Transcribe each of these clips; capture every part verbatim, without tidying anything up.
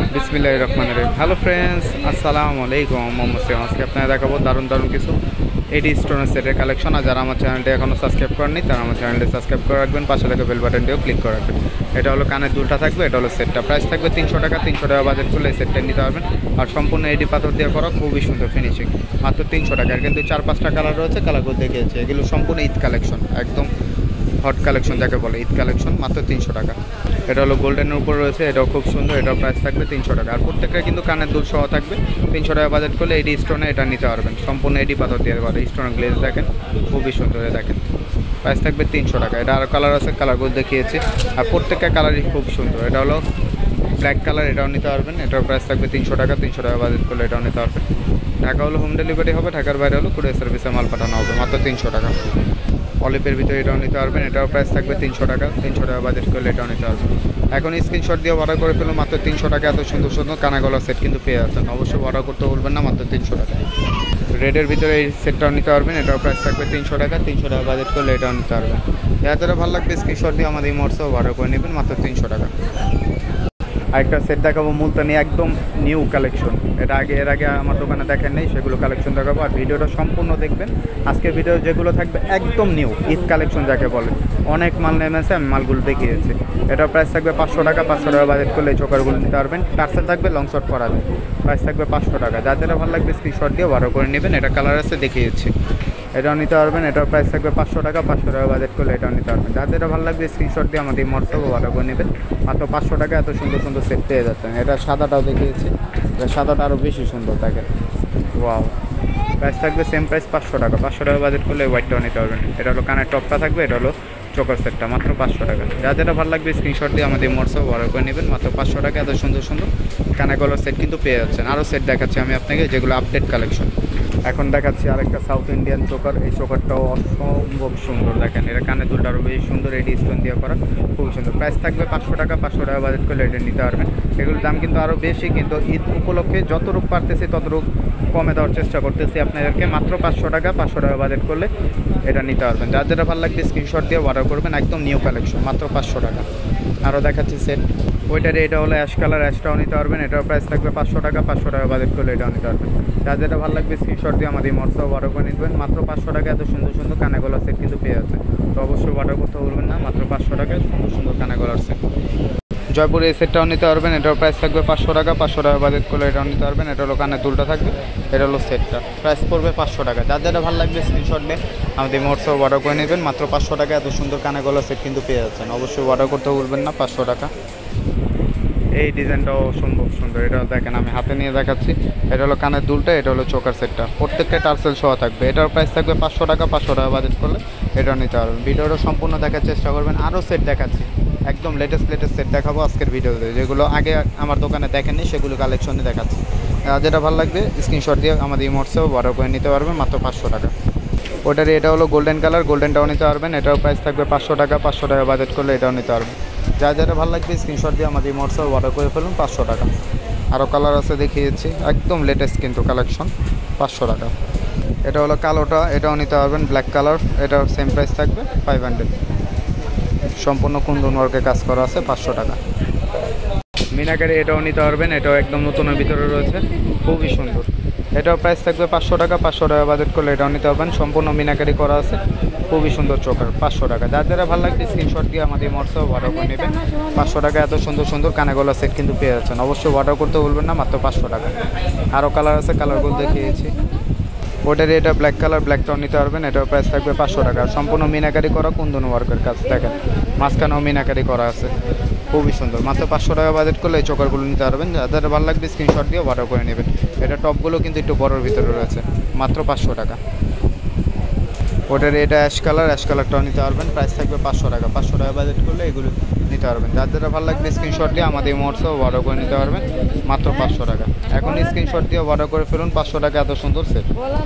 বিসমিল্লাহির রহমানির রহিম। Hello friends, আসসালামু আলাইকুম। মোহাম্মদ সিয়াম। আজকে আপনারা দেখাবো দারুণ দারুণ কিছু এডি স্টোনের সেটের কালেকশন। আর যারা আমার চ্যানেলটি এখনও সাবস্ক্রাইব করেননি তারা আমার চ্যানেলটি সাবস্ক্রাইব করে রাখবেন, পাশে থাকা বেল বাটনটিও ক্লিক করে রাখবেন। এটা হলো কানের দুলটা থাকবে, এটা হলো সেটটা। প্রাইস থাকবে তিনশো টাকা। তিনশো টাকা বাজেট করলে এই সেটটা নিতে পারবেন। আর সম্পূর্ণ এডি পাথর দিয়ে করা, খুবই সুন্দর ফিনিশিং, মাত্র তিনশো টাকা। আর কিন্তু চার পাঁচটা কালার রয়েছে, কালারগুলো দেখিয়েছে। এগুলো সম্পূর্ণ ঈদ কালেকশন, একদম হট কালেকশন যাকে বলে, ঈদ কালেকশন, মাত্র তিনশো টাকা। এটা হলো গোল্ডেনের উপর রয়েছে, এটাও খুব সুন্দর, এটাও প্রাইস থাকবে তিনশো টাকা। আর প্রত্যেকটা কিন্তু কানের দুল সহ থাকবে। তিনশো টাকা বাজেট করলে এডি স্টোনে এটা নিতে পারবেন। সম্পূর্ণ এডি পাথর দিয়ে করে, স্টোনের গ্লেজ দেখেন, খুবই সুন্দর, দেখেন। প্রাইস থাকবে তিনশো টাকা। এটা আরও কালার আছে, কালারগুলো দেখিয়েছি। আর প্রত্যেকটা কালারই খুব সুন্দর। এটা হলো ব্ল্যাক কালার, এটাও নিতে পারবেন। এটাও প্রাইস থাকবে তিনশো টাকা। তিনশো টাকা বাজেট করলে এটাও নিতে পারবেন। ঢাকা হলো হোম ডেলিভারি হবে, ঢাকার বাইরে হলো কুরিয়ার সার্ভিসে মাল পাঠানো হবে, মাত্র তিনশো টাকা। অলিপের ভিতরে এটাও নিতে পারবেন, এটাও প্রাইস থাকবে তিনশো টাকা। তিনশো টাকা বাজেট করলে এটাও নিতে পারবেন। এখন স্ক্রিনশট দিয়ে অর্ডার করে ফেলুন, মাত্র তিনশো টাকা। এত সুন্দর সুন্দর কানাগলার সেট কিন্তু পেয়ে যাচ্ছেন। অবশ্যই অর্ডার করতে বলবেন না, মাত্র তিনশো টাকা। রেডের ভিতরে এই সেটটাও নিতে পারবেন, এটাও প্রাইস থাকবে তিনশো টাকা। তিনশো টাকা বাজেট করলে এটাও নিতে পারবেন। যাদের ভালো লাগবে স্ক্রিনশট দিয়ে আমাদের এই হোয়াটসঅ্যাপে অর্ডার করে নেবেন, মাত্র তিনশো টাকা। আরেকটা সেট দেখাবো, মুলতানি, একদম নিউ কালেকশন। এটা আগে এর আগে আমার দোকানে দেখেন নেই, সেগুলো কালেকশন দেখাবো। আর ভিডিওটা সম্পূর্ণ দেখবেন। আজকের ভিডিও যেগুলো থাকবে একদম নিউ ঈদ কালেকশন যাকে বলে। অনেক মাল নেমেছে, আমি মালগুলো দেখিয়েছি। এটা প্রাইস থাকবে পাঁচশো টাকা। পাঁচশো টাকা বাজেট করলে এই চোকারগুলো নিতে পারবেন। টার্সেল থাকবে, লং শর্ট করা যায়। প্রাইস থাকবে পাঁচশো টাকা। যাদের ভালো লাগবে স্ক্রিনশট দিয়ে অর্ডার করে নেবেন। এটা কালার আছে, দেখিয়েছি। এটাও নিতে পারবেন। এটার প্রাইস থাকবে পাঁচশো টাকা। পাঁচশো টাকা বাজেট করলে এটাও নিতে পারবেন। যাদের ভালো লাগবে স্ক্রিনশট দিয়ে আমাদের হোয়াটসঅ্যাপে অর্ডার করে নেবেন, মাত্র পাঁচশো টাকা। এত সুন্দর সুন্দর সেট পেয়ে যাচ্ছেন। এটা সাদাটাও দেখিয়েছি, এটা সাদাটা আরও বেশি সুন্দর থাকে। ওয়াও, প্রাইস থাকবে সেম প্রাইস পাঁচশো টাকা। পাঁচশো টাকা বাজেট করলে হোয়াইটটাও নিতে পারবেন। এটা হলো কানের টপটা থাকবে, এটা হলো চোকার সেটটা, মাত্র পাঁচশো টাকা। যাদের ভালো লাগবে স্ক্রিনশট দিয়ে আমাদের হোয়াটসঅ্যাপে অর্ডার করে নেবেন, মাত্র পাঁচশো টাকা। এত সুন্দর সুন্দর কানাগলার সেট কিন্তু পেয়ে যাচ্ছেন। আরও সেট দেখাচ্ছি আমি আপনাকে, যেগুলো আপডেট কালেকশন। এখন দেখাচ্ছি আরেকটা সাউথ ইন্ডিয়ান চোকার। এই চোকারটাও অসম্ভব সুন্দর, দেখেন। এটা কানে দুলটা আরও বেশি সুন্দর, এডি স্টোন দিয়ে করা, খুবই সুন্দর। প্রাইস থাকবে পাঁচশো টাকা। পাঁচশো টাকা বাজেট করলে এটা নিতে পারবেন। এগুলোর দাম কিন্তু আরও বেশি, কিন্তু ঈদ উপলক্ষে যতটুকু পারতেছি ততটুকু কমে দেওয়ার চেষ্টা করতেছি আপনাদেরকে, মাত্র পাঁচশো টাকা। পাঁচশো টাকা বাজেট করলে এটা নিতে পারবেন। যার যেটা ভালো লাগবে স্ক্রিনশট দিয়ে অর্ডার করবেন, একদম নিউ কালেকশন, মাত্র পাঁচশো টাকা। আরও দেখাচ্ছি সেট। ওইটার এটা হলো অ্যাশ কালার, অ্যাশটাও নিতে পারবেন। এটাও প্রাইস থাকবে পাঁচশো টাকা। পাঁচশো টাকা বাজেট করলে এটাও নিতে পারবেন। যার যেটা ভালো লাগবে স্ক্রিনশট দিয়ে আমাদের হোয়াটসঅ্যাপে অর্ডার করে নেবেন, মাত্র পাঁচশো টাকা। এত সুন্দর সুন্দর কানাগলার সেট কিন্তু পেয়ে যাচ্ছে। তো অবশ্যই অর্ডার করতে বলবেন না, মাত্র পাঁচশো টাকায় সুন্দর সুন্দর কানাগলার সেট। জয়পুরে এই সেটটাও নিতে পারবেন, এটাও প্রাইস থাকবে পাঁচশো টাকা। পাঁচশো টাকা বাজেট করলে এটাও নিতে পারবেন। এটা হলো কানের দুলটা থাকবে, এটা হলো সেটটা, প্রাইস পড়বে পাঁচশো টাকা। যার যেটা ভালো লাগবে স্ক্রিনশট দিয়ে আমাদের হোয়াটসঅ্যাপে অর্ডার করে নেবেন, মাত্র পাঁচশো টাকা। এত সুন্দর কানাগলার সেট কিন্তু পেয়ে যাচ্ছেন। অবশ্যই অর্ডার করতে বলবেন না, পাঁচশো টাকা। এই ডিজাইনটাও অসম্ভব সুন্দর, এটাও দেখেন, আমি হাতে নিয়ে দেখাচ্ছি। এটা হলো কানের দুলটা, এটা হলো চোকার সেটটা, প্রত্যেকটা টার্সেল সহ থাকবে। এটার প্রাইস থাকবে পাঁচশো টাকা। পাঁচশো টাকা বাজেট করলে এটাও নিতে পারবেন। ভিডিওটা সম্পূর্ণ দেখার চেষ্টা করবেন। আরও সেট দেখাচ্ছি, একদম লেটেস্ট লেটেস্ট সেট দেখাবো আজকের ভিডিওতে, যেগুলো আগে আমার দোকানে দেখেননি, সেগুলো কালেকশনে দেখাচ্ছি। যেটা ভালো লাগবে স্ক্রিনশট দিয়ে আমাদের হোয়াটসঅ্যাপে অর্ডার করে নিতে পারবেন, মাত্র পাঁচশো টাকা। ওটার এটা হলো গোল্ডেন কালার, গোল্ডেনটাও নিতে পারবেন। এটাও প্রাইস থাকবে পাঁচশো টাকা। পাঁচশো টাকা বাজেট করলে এটাও নিতে পারবেন। যা যেটা ভালো লাগবে স্ক্রিনশট দিয়ে আমাদের হোয়াটসঅ্যাপে অর্ডার করে ফেলুন, পাঁচশো টাকা। আরও কালার আছে, দেখিয়েছি, একদম লেটেস্ট কিন্তু কালেকশন, পাঁচশো টাকা। এটা হলো কালোটা, এটাও নিতে পারবেন, ব্ল্যাক কালার। এটাও সেম প্রাইস থাকবে ফাইভ হান্ড্রেড। সম্পূর্ণ কুন্দন ওয়ার্কে কাজ করা আছে, পাঁচশো টাকা। মিনাকারি এটাও নিতে পারবেন, এটাও একদম নতুনের ভিতরে রয়েছে, খুবই সুন্দর। এটাও প্রাইস থাকবে পাঁচশো টাকা। পাঁচশো টাকা বাজেট করলে এটাও নিতে পারবেন। সম্পূর্ণ মিনাকারি করা আছে, খুবই সুন্দর চোকার, পাঁচশো টাকা। যার যারা ভালো লাগবে স্ক্রিনশট দিয়ে আমাদের হোয়াটসঅ্যাপে অর্ডার করে নেবেন, পাঁচশো টাকা। এত সুন্দর সুন্দর কানাগলা সেট কিন্তু পেয়ে যাচ্ছেন। অবশ্যই অর্ডার করতে বলবেন না, মাত্র পাঁচশো টাকা। আরও কালার আছে, কালারগুলো দেখিয়েছি। ওটার এটা ব্ল্যাক কালার, ব্ল্যাকটাও নিতে পারবেন। এটাও প্রাইস থাকবে পাঁচশো টাকা। সম্পূর্ণ মিনাকারি করা, কুন্দন ওয়ার্কের কাজ, দেখেন, মাঝখানেও মিনাকারি করা আছে, খুবই সুন্দর। মাত্র পাঁচশো টাকা বাজেট করলে এই চোকারগুলো নিতে পারবেন। যাদের ভালো লাগবে স্ক্রিনশট দিয়ে অর্ডার করে নেবেন। এটা টপগুলো কিন্তু একটু বড়োর ভিতরে রয়েছে, মাত্র পাঁচশো টাকা। ওটার এটা অ্যাশ কালার, অ্যাশ কালারটাও নিতে পারবেন। প্রাইস থাকবে পাঁচশো টাকা। পাঁচশো টাকা বাজেট করলে এগুলো নিতে পারবেন। যাদের ভালো লাগবে স্ক্রিনশট দিয়ে আমাদের হোয়াটসঅ্যাপে অর্ডার করে নিতে পারবেন, মাত্র পাঁচশো টাকা। এখন স্ক্রিনশট দিয়ে অর্ডার করে ফেলুন, পাঁচশো টাকা। এত সুন্দর সেট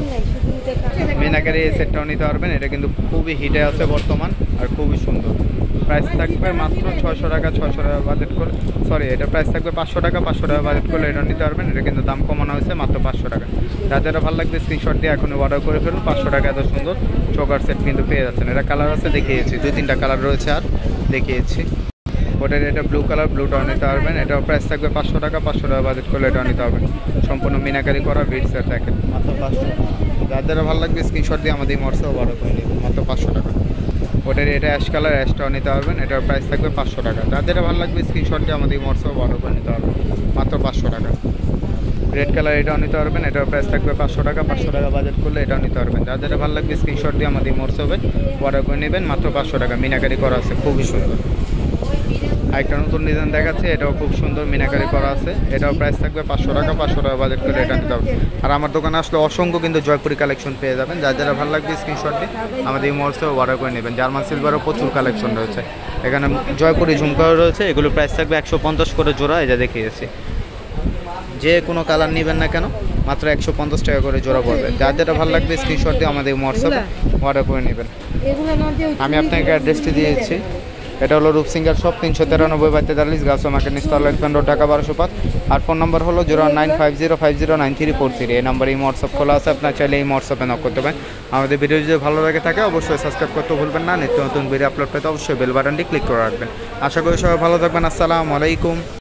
মিনাকারি এই সেটটাও নিতে পারবেন। এটা কিন্তু খুবই হিটে আছে বর্তমান, আর খুবই সুন্দর। প্রাইস থাকবে মাত্র ছয়শো টাকা। ছয়শো টাকা বাজেট করে, সরি, এটা প্রাইস থাকবে পাঁচশো টাকা। পাঁচশো টাকা বাজেট করলে এটা নিতে পারবেন। এটা কিন্তু দাম কমানো হয়েছে, মাত্র পাঁচশো টাকা। যাদের ভালো লাগবে স্ক্রিনশট দিয়ে এখন অর্ডার করে ফেলুন, পাঁচশো টাকা। এত সুন্দর চোকার সেট কিন্তু পেয়ে যাচ্ছেন। এটা কালার আছে, দেখিয়েছি, দুই তিনটা কালার রয়েছে, আর দেখিয়েছি। ওটার এটা ব্লু কালার, ব্লুটাও নিতে পারবেন। এটাও প্রাইস থাকবে পাঁচশো টাকা। পাঁচশো টাকা বাজেট করলে এটাও নিতে পারবেন। সম্পূর্ণ মিনাকারি করা বিটসের প্যাকেট, মাত্র পাঁচশো টাকা। যাদের ভালো লাগবে স্ক্রিনশট দিয়ে আমাদের হোয়াটসঅ্যাপে অর্ডার করে নেবেন, মাত্র পাঁচশো টাকা। ওটার এটা অ্যাশ কালার, অ্যাশটাও নিতে পারবেন। এটার প্রাইস থাকবে পাঁচশো টাকা। যাদের ভালো লাগবে স্ক্রিনশট দিয়ে আমাদের হোয়াটসঅ্যাপে অর্ডার করে নিতে পারবেন, মাত্র পাঁচশো টাকা। রেড কালার, এটাও নিতে পারবেন। এটার প্রাইস থাকবে পাঁচশো টাকা। পাঁচশো টাকা বাজেট করলে এটাও নিতে পারবেন। যাদের ভালো লাগবে স্ক্রিনশট দিয়ে আমাদের হোয়াটসঅ্যাপে অর্ডার করে নেবেন, মাত্র পাঁচশো টাকা। মিনাকারি করা আছে, খুবই সুন্দর। আরেকটা নতুন ডিজাইন দেখাচ্ছে, এটাও খুব সুন্দর মিনাকারি করা আছে। এটাও প্রাইস থাকবে পাঁচশো টাকা। পাঁচশো টাকা বাজেট করলে এটা নিতে হবে। আর আমার দোকানে আসলে অসংখ্য কিন্তু জয়পুরি কালেকশন পেয়ে যাবেন। যার যারা ভালো লাগবে স্ক্রিনশট দিয়ে আমাদের এই হোয়াটসঅ্যাপে অর্ডার করে নেবেন। জার্মান সিলভারও প্রচুর কালেকশন রয়েছে এখানে। জয়পুরি ঝুমকাও রয়েছে, এগুলো প্রাইস থাকবে একশো পঞ্চাশ করে জোড়া। এটা দেখিয়েছি, যে কোনো কালার নেবেন না কেন মাত্র একশো পঞ্চাশ টাকা করে জোড়া পড়বে। যার যেটা ভালো লাগবে স্ক্রিনশট দিয়ে আমাদের হোয়াটসঅ্যাপে অর্ডার করে নেবেন। আমি আপনাকে অ্যাড্রেসটি দিয়েছি। এটা হলো রূপ সিঙ্গার শপ, তিনশো তিরানব্বই বাই তেতাল্লিশ, গাউসিয়া মার্কেট, নিচতলা, এলিফ্যান্ট রোড, ঢাকা বারোশো পাঁচ। আর ফোন নম্বর হলো zero nine five zero five zero nine three four three. এই নাম্বারে এই হোয়াটসঅ্যাপ খোলা আছে, আপনার চাইলে এই হোয়াটসঅ্যাপে নক করতে পারেন। আমাদের ভিডিও যদি ভালো লাগে থাকে অবশ্যই সাবস্ক্রাইব করতে ভুলবেন না। নিত্য নতুন ভিডিও আপলোড পেতে অবশ্যই বেল বাটনটি ক্লিক করে রাখবেন। আশা করি সবাই ভালো থাকবেন। আসসালামু আলাইকুম।